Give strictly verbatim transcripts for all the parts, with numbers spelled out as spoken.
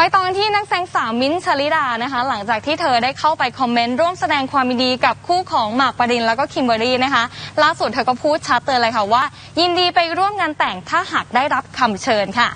ไปตอนที่นักแสดงสาวมิ้นท์ชลิดานะคะหลังจากที่เธอได้เข้าไปคอมเมนต์ร่วมแสดงความยินดีกับคู่ของหมากปรินแล้วก็คิมเบอรรี่นะคะล่าสุดเธอก็พูดชัดเลยค่ะว่ายินดีไปร่วมงานแต่งถ้าหากได้รับคำเชิญค่ะ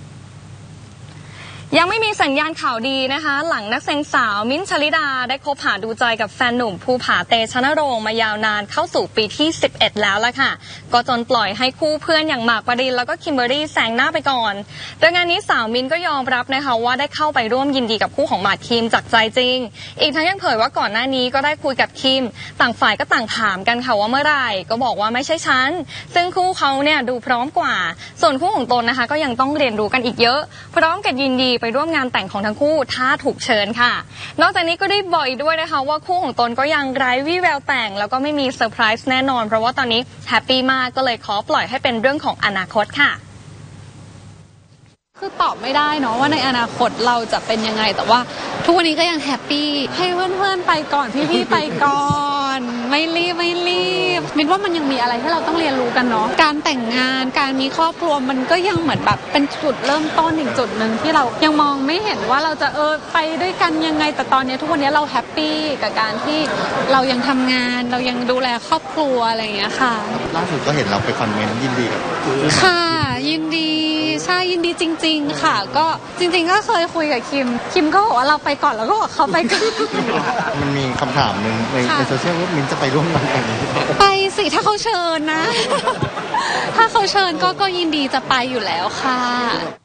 ยังไม่มีสัญญาณข่าวดีนะคะหลังนักแสดงสาวมิ้นท์ชลิดาได้คบหาดูใจกับแฟนหนุ่มภูผาเตชะนรงค์มายาวนานเข้าสู่ปีที่สิบเอ็ดแล้วล่ะค่ะก็จนปล่อยให้คู่เพื่อนอย่างหมากปรินแล้วก็คิมเบอรรี่แซงหน้าไปก่อนโดยงานนี้สาวมิ้นท์ก็ยอมรับนะคะว่าได้เข้าไปร่วมยินดีกับคู่ของหมากคิมจากใจจริงอีกทั้งยังเผยว่าก่อนหน้านี้ก็ได้คุยกับคิมต่างฝ่ายก็ต่างถามกันค่ะว่าเมื่อไหร่ก็บอกว่าไม่ใช่ฉันซึ่งคู่เขาเนี่ยดูพร้อมกว่าส่วนคู่ของตนนะคะก็ยังต้องเรียนรู้กันอีกเยอะพร้อมกับยินดีไปร่วมงานแต่งของทั้งคู่ถ้าถูกเชิญค่ะนอกจากนี้ก็ได้บอกอีกด้วยนะคะว่าคู่ของตนก็ยังไร้วี่แววแต่งแล้วก็ไม่มีเซอร์ไพรส์แน่นอนเพราะว่าตอนนี้แฮปปี้มากก็เลยขอปล่อยให้เป็นเรื่องของอนาคตค่ะคือตอบไม่ได้เนาะว่าในอนาคตเราจะเป็นยังไงแต่ว่าทุกวันนี้ก็ยังแฮปปี้ให้เพื่อนๆไปก่อนพี่ๆไปก่อนไม่รีบไม่รีบมินว่ามันยังมีอะไรให้เราต้องเรียนรู้กันเนาะการแต่งงานการมีครอบครัวมันก็ยังเหมือนแบบเป็นจุดเริ่มต้นอีกจุดหนึ่งที่เรายังมองไม่เห็นว่าเราจะเออไปด้วยกันยังไงแต่ตอนนี้ทุกวันนี้เราแฮปปี้กับการที่เรายังทำงานเรายังดูแลครอบครัวอะไรอย่างเงี้ยค่ะล่าสุดก็เห็นเราไปคอมเมนต์ยินดีกับค่ะยินดีใช่ยินดีจริงๆค่ะก็จริงๆก็เคยคุยกับคิมคิมก็บอกว่าเราไปก่อนแล้วก็บอกเขาไปก่อนมันมีคำถามหนึ่งในโซเชียลว่ามิ้นจะไปร่วมงานแต่งนี้ไปสิถ้าเขาเชิญนะถ้าเขาเชิญก็ก็ยินดีจะไปอยู่แล้วค่ะ